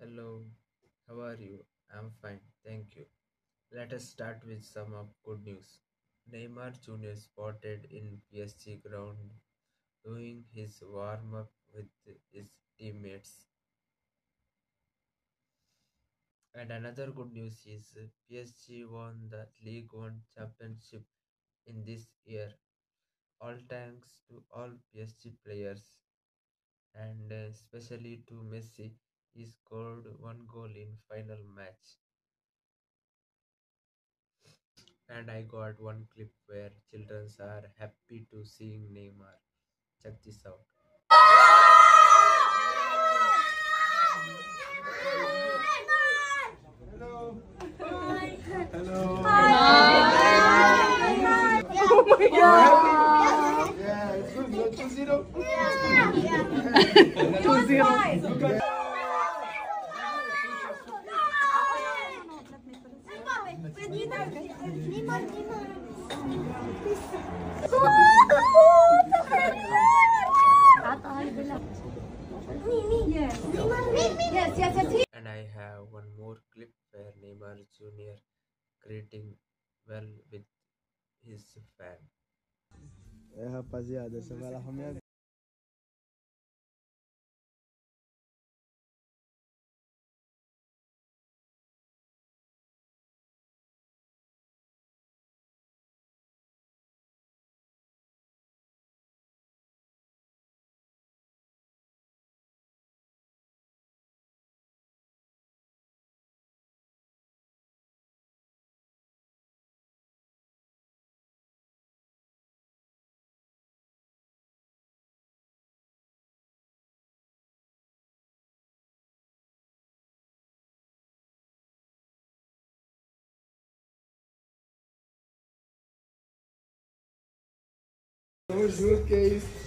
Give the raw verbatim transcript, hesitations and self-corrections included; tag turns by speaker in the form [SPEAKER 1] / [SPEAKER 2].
[SPEAKER 1] Hello, how are you? I'm fine, thank you. Let us start with some of good news. Neymar Junior spotted in P S G ground doing his warm up with his teammates. And another good news is uh, P S G won the League One championship in this year. All thanks to all P S G players and uh, especially to Messi. He scored one goal in final match. And I got one clip where children are happy to seeing Neymar. Check this out. Hello. Hello. Oh my god. Yeah, it's good. two zero. two zero. Neymar Jr Yes. Yes, yes, yes. And I have one more clip where Neymar Junior greeting well with his fan.
[SPEAKER 2] É, rapaziada, você vai lá pra minha Tamo junto, que é isso?